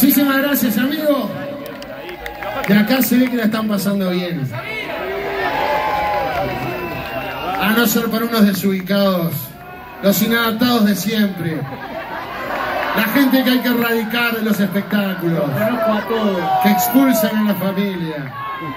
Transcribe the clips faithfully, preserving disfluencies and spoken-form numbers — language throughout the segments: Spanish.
Muchísimas gracias, amigo. De acá se ve que la están pasando bien. A no ser por unos desubicados, los inadaptados de siempre. La gente que hay que erradicar de los espectáculos. Que expulsan a la familia.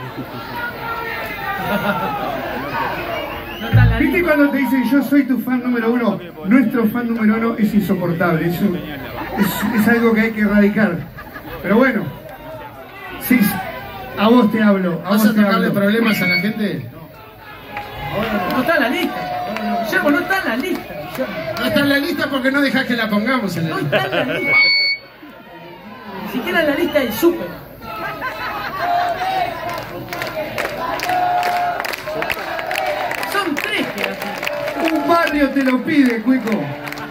¿Viste cuando te dicen yo soy tu fan número uno? Nuestro fan número uno es insoportable. Es, es, es algo que hay que erradicar. Pero bueno, sí, a vos te hablo. A ¿Vas vos a te sacarle hablo. problemas a la gente? No está en la lista. Guillermo, no está en la lista. No está en la lista porque no dejás que la pongamos en la No lista. está en la lista. Ni siquiera en la lista del súper. Son tres que hacen. Un barrio te lo pide, Cuico.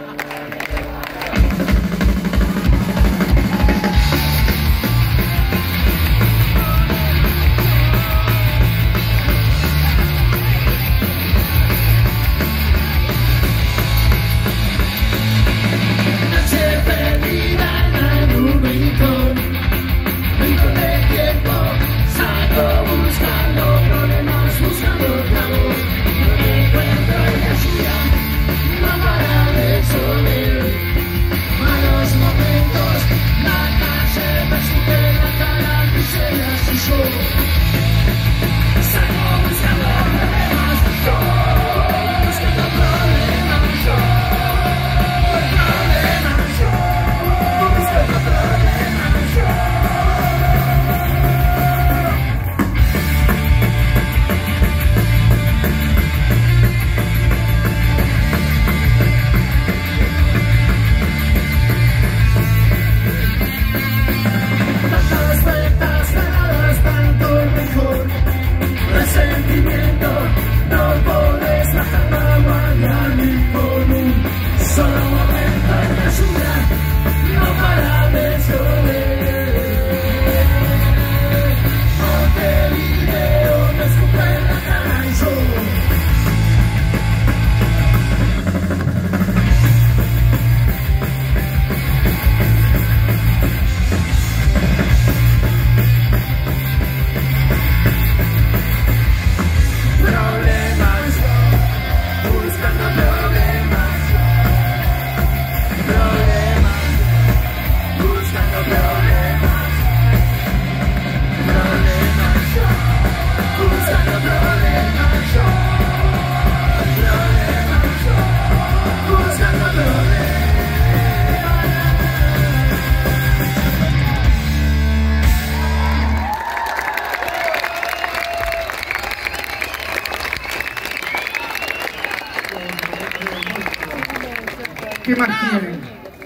¿Qué más quieren?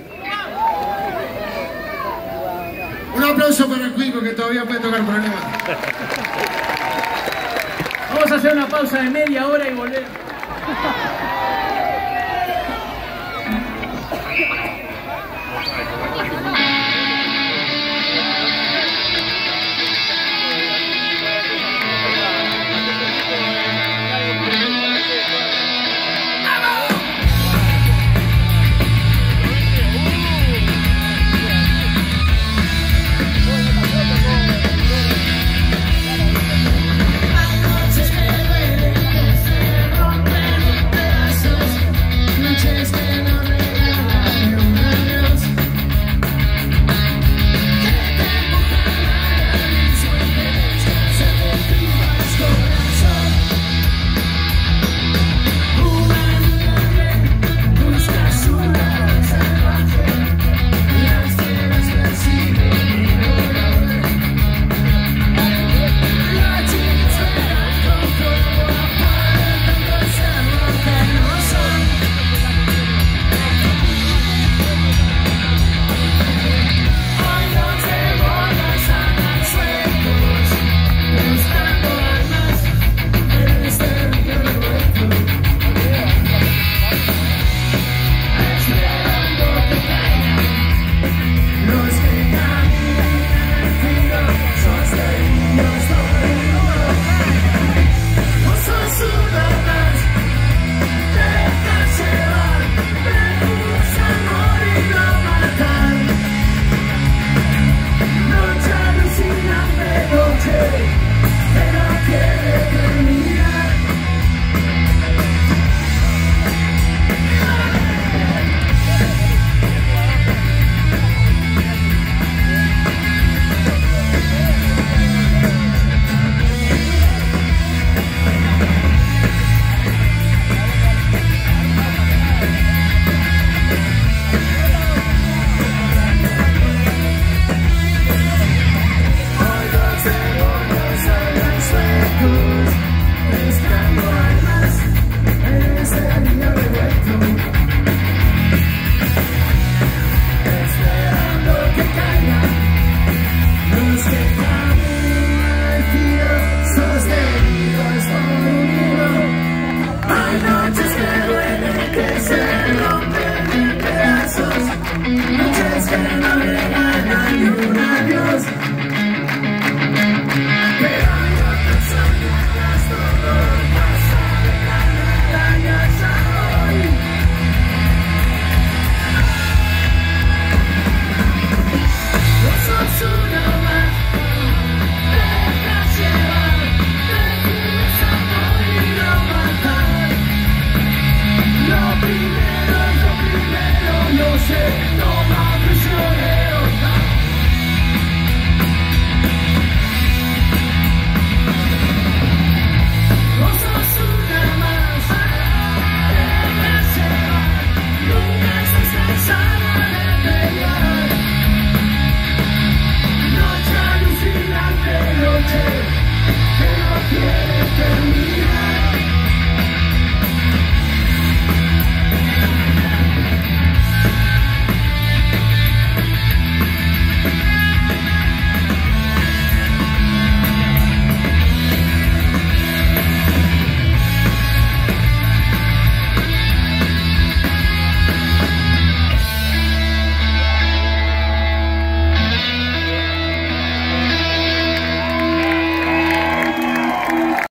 Un aplauso para el Cuico que todavía puede tocar problemas. Vamos a hacer una pausa de media hora y volver.